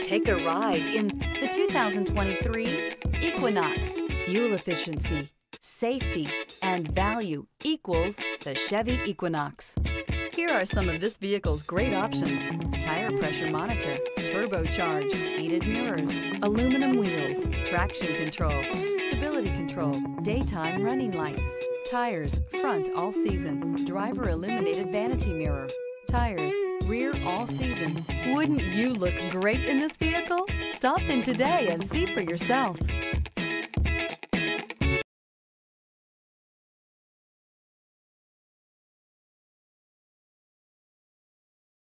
Take a ride in the 2023 Equinox. Fuel efficiency, safety, and value equals the Chevy Equinox. Here are some of this vehicle's great options: tire pressure monitor, turbocharged, heated mirrors, aluminum wheels, traction control, stability control, daytime running lights, tires, front all season, driver illuminated vanity mirror, tires, rear all season. Wouldn't you look great in this vehicle? Stop in today and see for yourself.